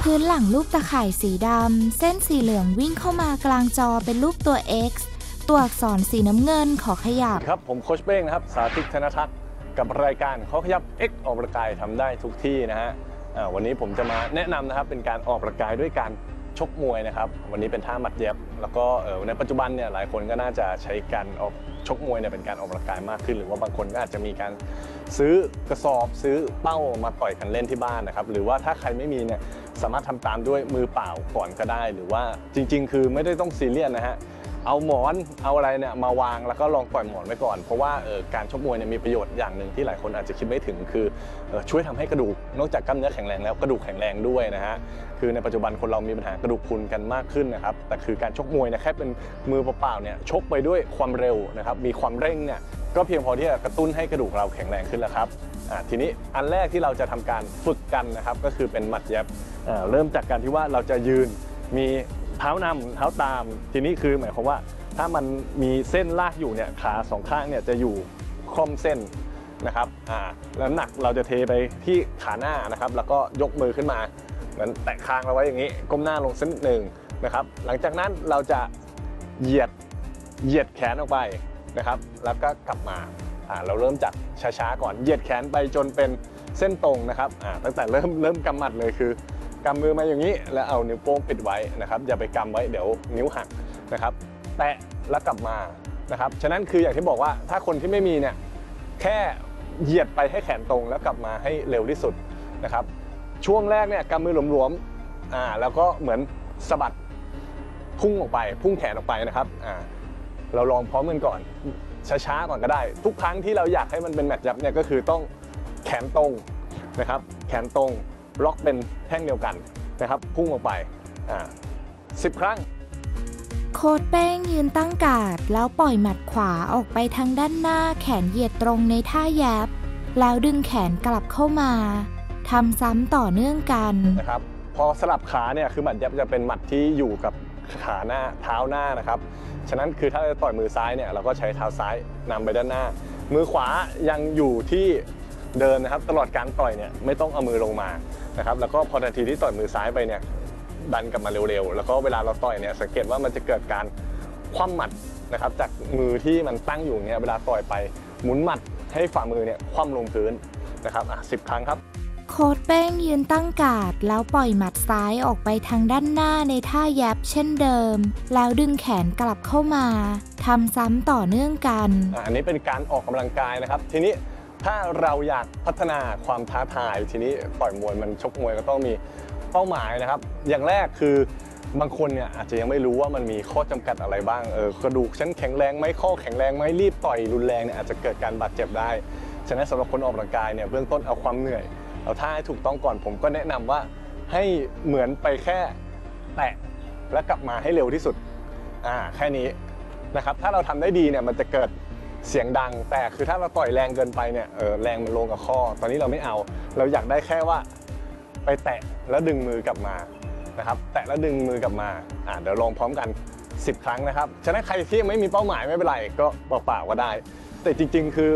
พื้นหลังรูปตะข่ายสีดำเส้นสีเหลืองวิ่งเข้ามากลางจอเป็นรูปตัว X ตัวอักษรสีน้ำเงินขอขยับครับผมโค้ชเป้งนะครับสาธิตธนทัศน์กับรายการขอขยับ X ออกกำลังกายทำได้ทุกที่นะฮะวันนี้ผมจะมาแนะนำนะครับเป็นการออกกำลังกายด้วยการชกมวยนะครับวันนี้เป็นท่ามัดเย็บแล้วก็ในปัจจุบันเนี่ยหลายคนก็น่าจะใช้การออกชกมวยเนี่ยเป็นการออกกำลังกายมากขึ้นหรือว่าบางคนก็อาจจะมีการซื้อกระสอบซื้อเป้ามาต่อยกันเล่นที่บ้านนะครับหรือว่าถ้าใครไม่มีเนี่ยสามารถทำตามด้วยมือเปล่าก่อนก็ได้หรือว่าจริงๆคือไม่ได้ต้องซีเรียสนะฮะเอาหมอนเอาอะไรเนี่ยมาวางแล้วก็ลองปล่อยหมอนไว้ก่อนเพราะว่าการชกมวยเนี่ยมีประโยชน์อย่างหนึ่งที่หลายคนอาจจะคิดไม่ถึงคือช่วยทำให้กระดูกนอกจากกล้ามเนื้อแข็งแรงแล้วกระดูกแข็งแรงด้วยนะฮะคือในปัจจุบันคนเรามีปัญหากระดูกพรุนกันมากขึ้นนะครับแต่คือการชกมวยเนี่ยแค่เป็นมือเปล่าๆเนี่ยชกไปด้วยความเร็วนะครับมีความเร่งเนี่ยก็เพียงพอที่จะกระตุ้นให้กระดูกเราแข็งแรงขึ้นแล้วครับทีนี้อันแรกที่เราจะทำการฝึกกันนะครับก็คือเป็นหมัดเย็บเริ่มจากการที่ว่าเราจะยืนมีเท้านำเท้าตามทีนี้คือหมายความว่าถ้ามันมีเส้นลากอยู่เนี่ยขาสองข้างเนี่ยจะอยู่คล่อมเส้นนะครับแล้วน้ำหนักเราจะเทไปที่ขาหน้านะครับแล้วก็ยกมือขึ้นมาเหมือนแตะคางเราไว้อย่างนี้ก้มหน้าลงสักนิดหนึ่งนะครับหลังจากนั้นเราจะเหยียดแขนออกไปนะครับแล้วก็กลับมาเราเริ่มจากช้าๆก่อนเหยียดแขนไปจนเป็นเส้นตรงนะครับตั้งแต่เริ่มกำหมัดเลยคือกำมือมาอย่างนี้แล้วเอานิ้วโป้งปิดไว้นะครับอย่าไปกำไว้เดี๋ยวนิ้วหักนะครับแตะแล้วกลับมานะครับฉะนั้นคืออย่างที่บอกว่าถ้าคนที่ไม่มีเนี่ยแค่เหยียดไปให้แขนตรงแล้วกลับมาให้เร็วที่สุดนะครับช่วงแรกเนี่ยกำมือหลวมๆแล้วก็เหมือนสะบัดพุ่งออกไปพุ่งแขนออกไปนะครับเราลองพร้อมกันก่อนช้าๆก่อนก็ได้ทุกครั้งที่เราอยากให้มันเป็นแมตช์ยับเนี่ยก็คือต้องแขนตรงนะครับแขนตรงล็อกเป็นแท่งเดียวกันนะครับพุ่งออกไป10 ครั้งโค้ชเป้งยืนตั้งการ์ดแล้วปล่อยหมัดขวาออกไปทางด้านหน้าแขนเหยียดตรงในท่าแยบแล้วดึงแขนกลับเข้ามาทำซ้ำต่อเนื่องกันนะครับพอสลับขาเนี่ยคือหมัดยับจะเป็นหมัดที่อยู่กับขาหน้าเท้าหน้านะครับฉะนั้นคือถ้าเราต่อยมือซ้ายเนี่ยเราก็ใช้เท้าซ้ายนำไปด้านหน้ามือขวายังอยู่ที่เดินนะครับตลอดการต่อยเนี่ยไม่ต้องเอามือลงมานะครับแล้วก็พอทันทีที่ต่อยมือซ้ายไปเนี่ยดันกลับมาเร็วๆแล้วก็เวลาเราต่อยเนี่ยสังเกตว่ามันจะเกิดการคว่ำหมัดนะครับจากมือที่มันตั้งอยู่เนี่ยเวลาต่อยไปหมุนหมัดให้ฝ่ามือเนี่ยคว่ำลงพื้นนะครับ10 ครั้งครับโค้ชเป้งยืนตั้งการ์ดแล้วปล่อยหมัดซ้ายออกไปทางด้านหน้าในท่าแยบเช่นเดิมแล้วดึงแขนกลับเข้ามาทำซ้ำต่อเนื่องกันอันนี้เป็นการออกกำลังกายนะครับทีนี้ถ้าเราอยากพัฒนาความท้าทายทีนี้ต่อยมวยมันชกมวยก็ต้องมีเป้าหมายนะครับอย่างแรกคือบางคนเนี่ยอาจจะยังไม่รู้ว่ามันมีข้อจำกัดอะไรบ้างกระดูกฉันแข็งแรงไหมข้อแข็งแรงไหมรีบต่อยรุนแรงเนี่ยอาจจะเกิดการบาดเจ็บได้ฉะนั้นสำหรับคนออกกำลังกายเนี่ยเบื้องต้นเอาความเหนื่อยเอาท่าให้ถูกต้องก่อนผมก็แนะนำว่าให้เหมือนไปแค่แตะแล้วกลับมาให้เร็วที่สุดแค่นี้นะครับถ้าเราทำได้ดีเนี่ยมันจะเกิดเสียงดังแต่คือถ้าเราต่อยแรงเกินไปเนี่ยแรงมันลงกับข้อตอนนี้เราไม่เอาเราอยากได้แค่ว่าไปแตะแล้วดึงมือกลับมานะครับแตะแล้วดึงมือกลับมาเดี๋ยวลองพร้อมกัน10 ครั้งนะครับฉะนั้นใครที่ยังไม่มีเป้าหมายไม่เป็นไรก็เปล่าๆก็ได้แต่จริงๆคือ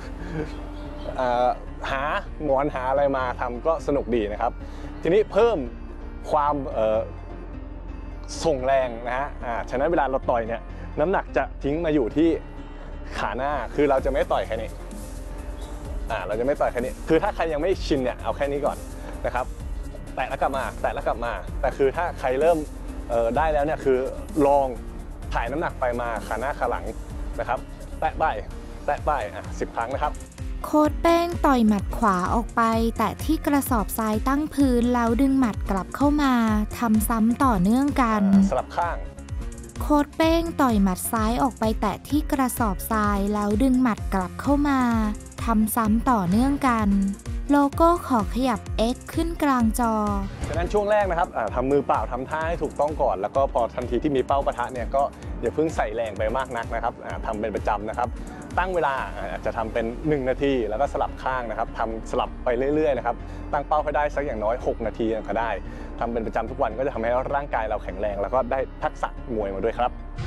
หาหมอนหาอะไรมาทำก็สนุกดีนะครับทีนี้เพิ่มความส่งแรงนะฮะฉะนั้นเวลาเราต่อยเนี่ยน้ำหนักจะทิ้งมาอยู่ที่ขาหน้าคือเราจะไม่ต่อยแค่นี้เราจะไม่ต่อยแค่นี้คือถ้าใครยังไม่ชินเนี่ยเอาแค่นี้ก่อนนะครับแตะแล้วกลับมาแตะแล้วกลับมาแต่คือถ้าใครเริ่มได้แล้วเนี่ยคือลองถ่ายน้ำหนักไปมาขาหน้าขาหลังนะครับแตะไป10 ครั้งนะครับโค้ชเป้งต่อยหมัดขวาออกไปแตะที่กระสอบทรายตั้งพื้นแล้วดึงหมัดกลับเข้ามาทำซ้ำต่อเนื่องกันสลับข้างโค้ชเป้งต่อยหมัดซ้ายออกไปแตะที่กระสอบทรายแล้วดึงหมัดกลับเข้ามาทำซ้ำต่อเนื่องกันโลโก้ขอขยับ X ขึ้นกลางจอฉะนั้นช่วงแรกนะครับทำมือเปล่าทำท่าให้ถูกต้องก่อนแล้วก็พอทันทีที่มีเป้าปะทะเนี่ยก็อย่าเพิ่งใส่แรงไปมากนักนะครับทำเป็นประจำนะครับตั้งเวลาอาจจะทำเป็น1 นาทีแล้วก็สลับข้างนะครับทำสลับไปเรื่อยๆนะครับตั้งเป้าให้ได้สักอย่างน้อย6 นาทีก็ได้ทำเป็นประจำทุกวันก็จะทำให้ร่างกายเราแข็งแรงแล้วก็ได้ทักษะมวยมาด้วยครับ